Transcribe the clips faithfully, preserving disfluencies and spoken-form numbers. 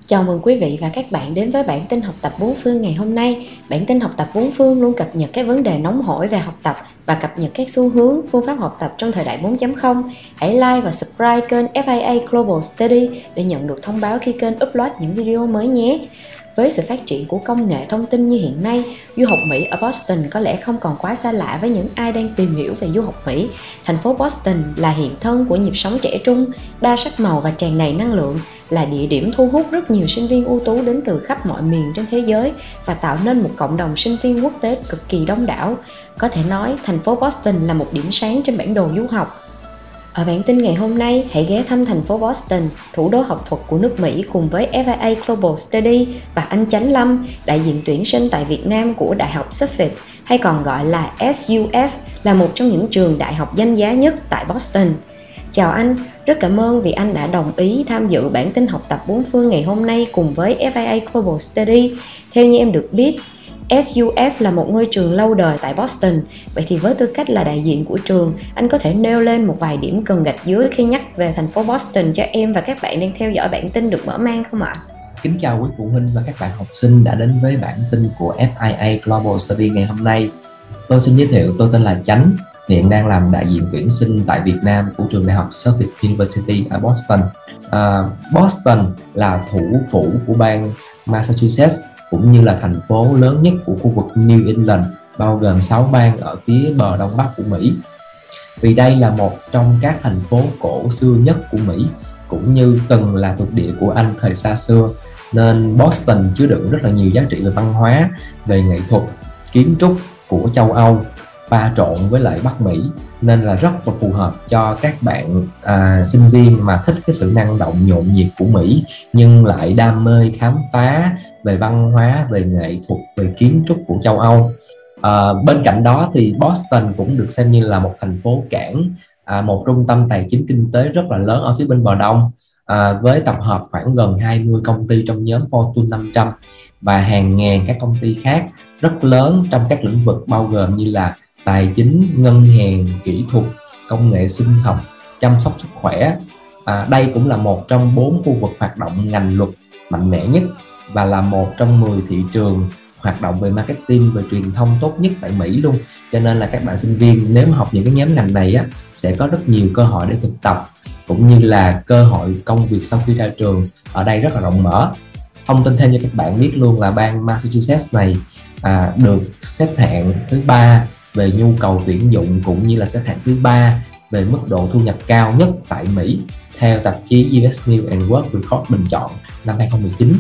Chào mừng quý vị và các bạn đến với bản tin học tập bốn phương ngày hôm nay. Bản tin học tập bốn phương luôn cập nhật các vấn đề nóng hổi về học tập và cập nhật các xu hướng, phương pháp học tập trong thời đại bốn chấm không. Hãy like và subscribe kênh ép i a Global Study để nhận được thông báo khi kênh upload những video mới nhé. Với sự phát triển của công nghệ thông tin như hiện nay, du học Mỹ ở Boston có lẽ không còn quá xa lạ với những ai đang tìm hiểu về du học Mỹ. Thành phố Boston là hiện thân của nhịp sống trẻ trung, đa sắc màu và tràn đầy năng lượng, là địa điểm thu hút rất nhiều sinh viên ưu tú đến từ khắp mọi miền trên thế giới và tạo nên một cộng đồng sinh viên quốc tế cực kỳ đông đảo. Có thể nói, thành phố Boston là một điểm sáng trên bản đồ du học. Ở bản tin ngày hôm nay, hãy ghé thăm thành phố Boston, thủ đô học thuật của nước Mỹ cùng với ép i a Global Study và anh Chánh Lâm, đại diện tuyển sinh tại Việt Nam của Đại học Suffolk, hay còn gọi là ét u ép, là một trong những trường đại học danh giá nhất tại Boston. Chào anh, rất cảm ơn vì anh đã đồng ý tham dự bản tin học tập bốn phương ngày hôm nay cùng với ép i a Global Study. Theo như em được biết, ét u ép là một ngôi trường lâu đời tại Boston. Vậy thì với tư cách là đại diện của trường, anh có thể nêu lên một vài điểm cần gạch dưới khi nhắc về thành phố Boston cho em và các bạn đang theo dõi bản tin được mở mang không ạ? Kính chào quý phụ huynh và các bạn học sinh đã đến với bản tin của ép i a Global Study ngày hôm nay. Tôi xin giới thiệu, tôi tên là Chánh, hiện đang làm đại diện tuyển sinh tại Việt Nam của trường đại học Suffolk University ở Boston. À, Boston là thủ phủ của bang Massachusetts, cũng như là thành phố lớn nhất của khu vực New England, bao gồm sáu bang ở phía bờ đông bắc của Mỹ. Vì đây là một trong các thành phố cổ xưa nhất của Mỹ, cũng như từng là thuộc địa của Anh thời xa xưa, nên Boston chứa đựng rất là nhiều giá trị về văn hóa, về nghệ thuật, kiến trúc của châu Âu pha trộn với lại Bắc Mỹ, nên là rất là phù hợp cho các bạn à, sinh viên mà thích cái sự năng động nhộn nhịp của Mỹ, nhưng lại đam mê khám phá về văn hóa, về nghệ thuật, về kiến trúc của châu Âu. À, bên cạnh đó thì Boston cũng được xem như là một thành phố cảng, à, một trung tâm tài chính kinh tế rất là lớn ở phía bên bờ đông, à, với tập hợp khoảng gần hai mươi công ty trong nhóm Fortune năm trăm và hàng ngàn các công ty khác rất lớn trong các lĩnh vực bao gồm như là tài chính, ngân hàng, kỹ thuật, công nghệ sinh học, chăm sóc sức khỏe. À, đây cũng là một trong bốn khu vực hoạt động ngành luật mạnh mẽ nhất và là một trong mười thị trường hoạt động về marketing, về truyền thông tốt nhất tại Mỹ luôn. Cho nên là các bạn sinh viên nếu mà học những cái nhóm ngành này á, sẽ có rất nhiều cơ hội để thực tập, cũng như là cơ hội công việc sau khi ra trường ở đây rất là rộng mở. Thông tin thêm cho các bạn biết luôn là bang Massachusetts này à, được xếp hạng thứ ba về nhu cầu tuyển dụng, cũng như là xếp hạng thứ ba về mức độ thu nhập cao nhất tại Mỹ theo tạp chí u ét News and World Report bình chọn năm hai không một chín.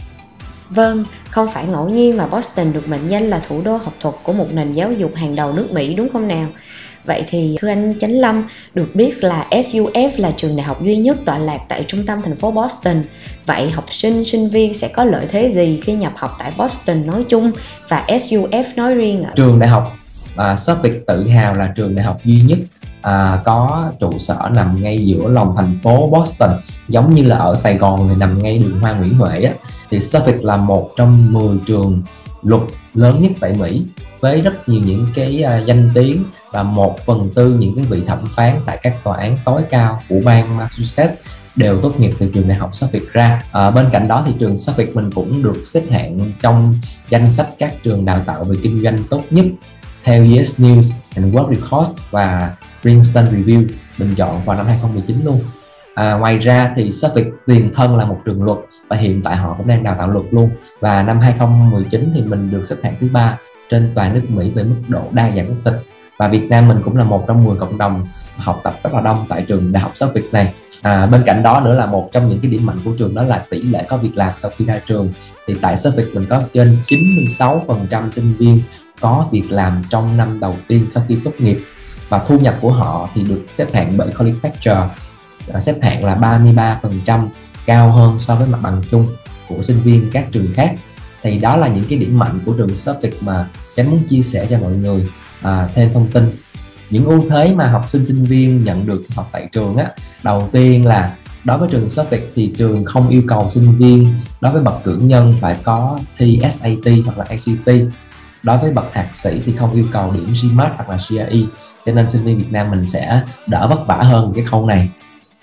Vâng, không phải ngẫu nhiên mà Boston được mệnh danh là thủ đô học thuật của một nền giáo dục hàng đầu nước Mỹ, đúng không nào? Vậy thì thưa anh Chánh Lâm, được biết là ét u ép là trường đại học duy nhất tọa lạc tại trung tâm thành phố Boston. Vậy học sinh, sinh viên sẽ có lợi thế gì khi nhập học tại Boston nói chung và ét u ép nói riêng ạ? Trường đại học à, Suffolk tự hào là trường đại học duy nhất à, có trụ sở nằm ngay giữa lòng thành phố Boston, giống như là ở Sài Gòn thì nằm ngay đường Hoa Nguyễn Huệ á. Thì Suffolk là một trong mười trường luật lớn nhất tại Mỹ, với rất nhiều những cái uh, danh tiếng, và một phần tư những cái vị thẩm phán tại các tòa án tối cao của bang Massachusetts đều tốt nghiệp từ trường đại học Suffolk ra. À, bên cạnh đó thì trường Suffolk mình cũng được xếp hạng trong danh sách các trường đào tạo về kinh doanh tốt nhất theo u ét News and World Report và Princeton Review bình chọn vào năm hai không một chín luôn. À, ngoài ra thì Suffolk tiền thân là một trường luật và hiện tại họ cũng đang đào tạo luật luôn. Và năm hai không một chín thì mình được xếp hạng thứ ba trên toàn nước Mỹ về mức độ đa dạng quốc tịch. Và Việt Nam mình cũng là một trong mười cộng đồng học tập rất là đông tại trường đại học Suffolk này. À, bên cạnh đó nữa là một trong những cái điểm mạnh của trường đó là tỷ lệ có việc làm sau khi ra trường. Thì tại Suffolk mình có trên chín mươi sáu phần trăm sinh viên có việc làm trong năm đầu tiên sau khi tốt nghiệp, và thu nhập của họ thì được xếp hạng bởi College Factor, xếp hạng là ba mươi ba phần trăm, cao hơn so với mặt bằng chung của sinh viên các trường khác. Thì đó là những cái điểm mạnh của trường Suffolk mà Chánh muốn chia sẻ cho mọi người. À, thêm thông tin, những ưu thế mà học sinh sinh viên nhận được học tại trường á, đầu tiên là đối với trường Suffolk thì trường không yêu cầu sinh viên đối với bậc cử nhân phải có thi ét a tê hoặc là a xê tê. Đối với bậc thạc sĩ thì không yêu cầu điểm giê mát hoặc là giê rờ e, cho nên sinh viên Việt Nam mình sẽ đỡ vất vả hơn cái khâu này.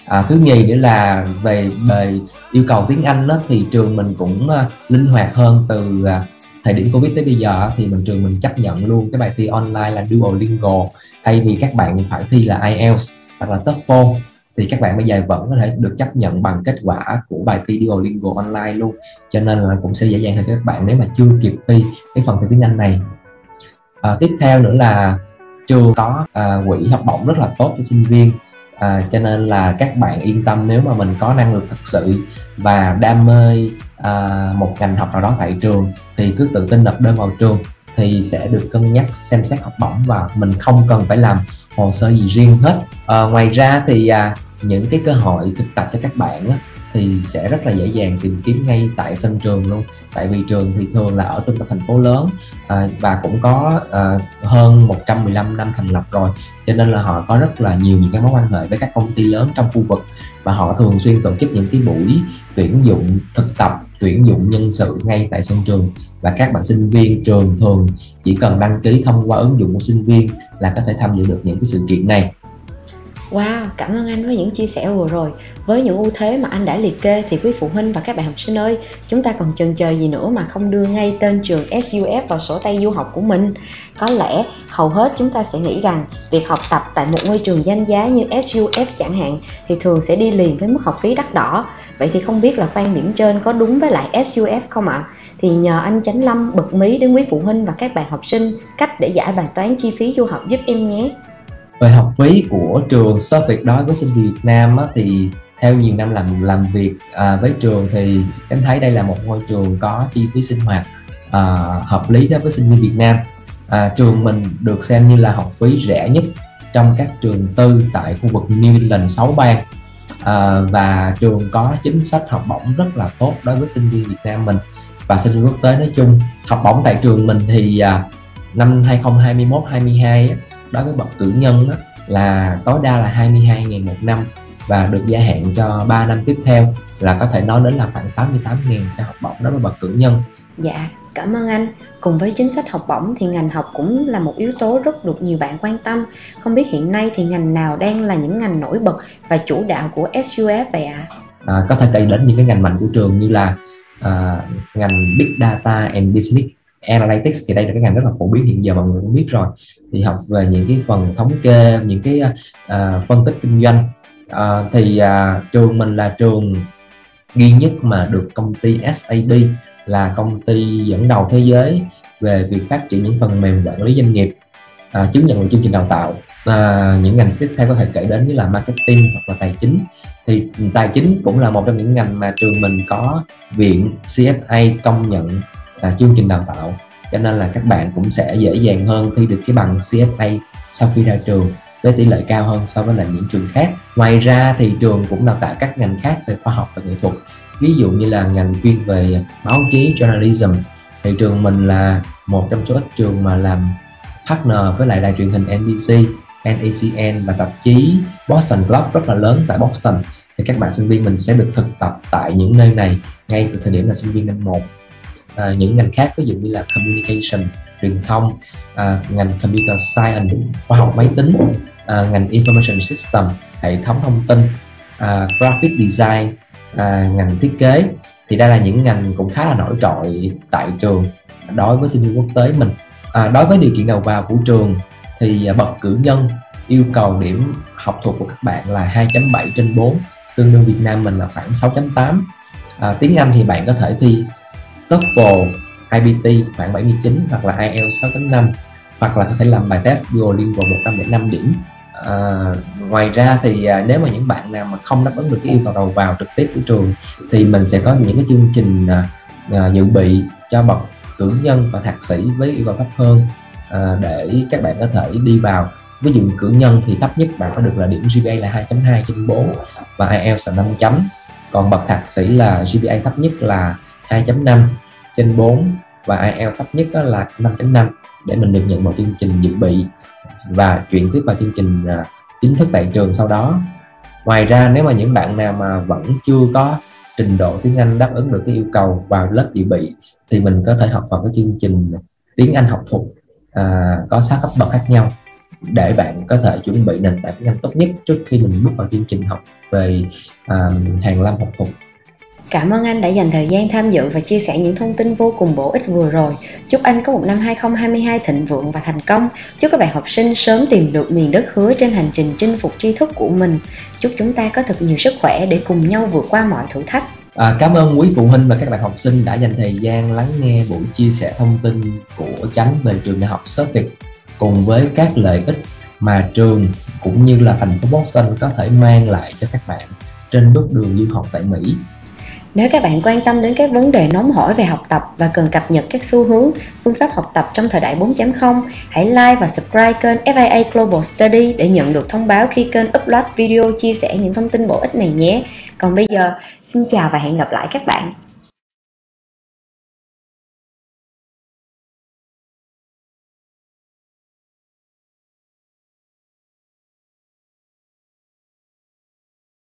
À, thứ nhì nữa là về về yêu cầu tiếng Anh đó, thì trường mình cũng uh, linh hoạt hơn. Từ uh, thời điểm Covid tới bây giờ thì mình trường mình chấp nhận luôn cái bài thi online là Duolingo, thay vì các bạn phải thi là ai eo hoặc là TOEFL thì các bạn bây giờ vẫn có thể được chấp nhận bằng kết quả của bài thi Duolingo online luôn, cho nên là cũng sẽ dễ dàng hơn cho các bạn nếu mà chưa kịp thi cái phần thi tiếng Anh này. À, tiếp theo nữa là trường có à, quỹ học bổng rất là tốt cho sinh viên, à, cho nên là các bạn yên tâm, nếu mà mình có năng lực thật sự và đam mê à, một ngành học nào đó tại trường thì cứ tự tin nộp đơn vào trường thì sẽ được cân nhắc xem xét học bổng, và mình không cần phải làm hồ sơ gì riêng hết. À, ngoài ra thì à, những cái cơ hội thực tập cho các bạn á, thì sẽ rất là dễ dàng tìm kiếm ngay tại sân trường luôn, tại vì trường thì thường là ở trung tâm thành phố lớn à, và cũng có à, hơn một trăm mười lăm năm thành lập rồi, cho nên là họ có rất là nhiều những cái mối quan hệ với các công ty lớn trong khu vực, và họ thường xuyên tổ chức những cái buổi tuyển dụng thực tập, tuyển dụng nhân sự ngay tại sân trường, và các bạn sinh viên trường thường chỉ cần đăng ký thông qua ứng dụng của sinh viên là có thể tham dự được những cái sự kiện này. Wow, cảm ơn anh với những chia sẻ vừa rồi. Với những ưu thế mà anh đã liệt kê thì quý phụ huynh và các bạn học sinh ơi, chúng ta còn chần chờ gì nữa mà không đưa ngay tên trường ét u ép vào sổ tay du học của mình. Có lẽ hầu hết chúng ta sẽ nghĩ rằng việc học tập tại một ngôi trường danh giá như ét u ép chẳng hạn thì thường sẽ đi liền với mức học phí đắt đỏ. Vậy thì không biết là quan điểm trên có đúng với lại ét u ép không ạ? À? Thì nhờ anh Chánh Lâm bật mí đến quý phụ huynh và các bạn học sinh cách để giải bài toán chi phí du học giúp em nhé. Về học phí của trường Shop Việt đối với sinh viên Việt Nam á, thì theo nhiều năm làm làm việc à, với trường thì em thấy đây là một ngôi trường có chi phí sinh hoạt à, hợp lý đối với sinh viên Việt Nam. À, trường mình được xem như là học phí rẻ nhất trong các trường tư tại khu vực New England sáu bang, à, và trường có chính sách học bổng rất là tốt đối với sinh viên Việt Nam mình và sinh viên quốc tế nói chung. Học bổng tại trường mình thì à, năm hai không hai mốt hai hai á, đối với bậc cử nhân đó, là tối đa là hai mươi hai nghìn một năm và được gia hạn cho ba năm tiếp theo, là có thể nói đến là khoảng tám mươi tám nghìn cho học bổng đối với bậc cử nhân. Dạ, cảm ơn anh. Cùng với chính sách học bổng thì ngành học cũng là một yếu tố rất được nhiều bạn quan tâm. Không biết hiện nay thì ngành nào đang là những ngành nổi bật và chủ đạo của ét u ép vậy ạ? À, có thể kể đến những cái ngành mạnh của trường như là à, ngành Big Data and Business Analytics, thì đây là cái ngành rất là phổ biến hiện giờ mọi người cũng biết rồi, thì học về những cái phần thống kê, những cái uh, phân tích kinh doanh. Uh, thì uh, trường mình là trường duy nhất mà được công ty ét a pê là công ty dẫn đầu thế giới về việc phát triển những phần mềm quản lý doanh nghiệp uh, chứng nhận một chương trình đào tạo. Uh, những ngành tiếp theo có thể kể đến như là marketing hoặc là tài chính. Thì tài chính cũng là một trong những ngành mà trường mình có viện xê ép a công nhận à, chương trình đào tạo, cho nên là các bạn cũng sẽ dễ dàng hơn thi được cái bằng xê ép a sau khi ra trường với tỷ lệ cao hơn so với là những trường khác. Ngoài ra thì trường cũng đào tạo các ngành khác về khoa học và nghệ thuật, ví dụ như là ngành chuyên về báo chí journalism, thì trường mình là một trong số ít trường mà làm partner với lại đài truyền hình en bê xê, en a xê en và tạp chí Boston Globe rất là lớn tại Boston. Thì các bạn sinh viên mình sẽ được thực tập tại những nơi này ngay từ thời điểm là sinh viên năm một. À, những ngành khác ví dụ như là communication, truyền thông, à, ngành computer science, khoa học máy tính, à, ngành information system, hệ thống thông tin, à, graphic design, à, ngành thiết kế, thì đây là những ngành cũng khá là nổi trội tại trường đối với sinh viên quốc tế mình. À, đối với điều kiện đầu vào của trường thì bậc cử nhân yêu cầu điểm học thuộc của các bạn là hai chấm bảy trên bốn, tương đương Việt Nam mình là khoảng sáu chấm tám. À, tiếng Anh thì bạn có thể thi TOEFL, i bê tê khoảng bảy mươi chín hoặc là ai eo sáu chấm năm, hoặc là có thể làm bài test Duolingo một trăm lẻ năm điểm. À, ngoài ra thì à, nếu mà những bạn nào mà không đáp ứng được cái yêu cầu đầu vào trực tiếp của trường thì mình sẽ có những cái chương trình à, à, dự bị cho bậc cử nhân và thạc sĩ với yêu cầu thấp hơn, à, để các bạn có thể đi vào. Ví dụ cử nhân thì thấp nhất bạn có được là điểm giê pê a là hai chấm hai trên bốn và ai eo là năm chấm, còn bậc thạc sĩ là giê pê a thấp nhất là hai chấm năm trên bốn và ai eo thấp nhất đó là năm chấm năm để mình được nhận vào chương trình dự bị và chuyển tiếp vào chương trình uh, chính thức tại trường sau đó. Ngoài ra nếu mà những bạn nào mà vẫn chưa có trình độ tiếng Anh đáp ứng được cái yêu cầu vào lớp dự bị thì mình có thể học vào cái chương trình tiếng Anh học thuật uh, có sáu cấp bậc khác nhau. để bạn có thể chuẩn bị nền tảng tiếng Anh tốt nhất trước khi mình bước vào chương trình học về uh, hàn lâm học thuật. Cảm ơn anh đã dành thời gian tham dự và chia sẻ những thông tin vô cùng bổ ích vừa rồi. Chúc anh có một năm hai không hai hai thịnh vượng và thành công. Chúc các bạn học sinh sớm tìm được miền đất hứa trên hành trình chinh phục tri thức của mình. Chúc chúng ta có thật nhiều sức khỏe để cùng nhau vượt qua mọi thử thách. À, cảm ơn quý phụ huynh và các bạn học sinh đã dành thời gian lắng nghe buổi chia sẻ thông tin của Chánh về trường đại học Sheffield Việt cùng với các lợi ích mà trường cũng như là thành phố Boston có thể mang lại cho các bạn trên bước đường du học tại Mỹ. Nếu các bạn quan tâm đến các vấn đề nóng hổi về học tập và cần cập nhật các xu hướng, phương pháp học tập trong thời đại bốn chấm không, hãy like và subscribe kênh ép i a Global Study để nhận được thông báo khi kênh upload video chia sẻ những thông tin bổ ích này nhé. Còn bây giờ, xin chào và hẹn gặp lại các bạn.